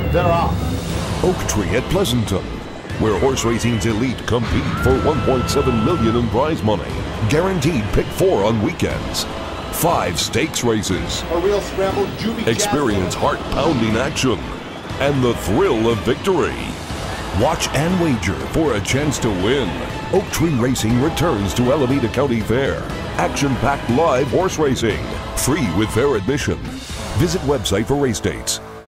They're off. OakTree at Pleasanton, where horse racing's elite compete for $1.7 million in prize money. Guaranteed pick 4 on weekends. 5 stakes races. A real scramble. Juby Experience heart-pounding action and the thrill of victory. Watch and wager for a chance to win. OakTree Racing returns to Alameda County Fair. Action-packed live horse racing. Free with fair admission. Visit website for race dates.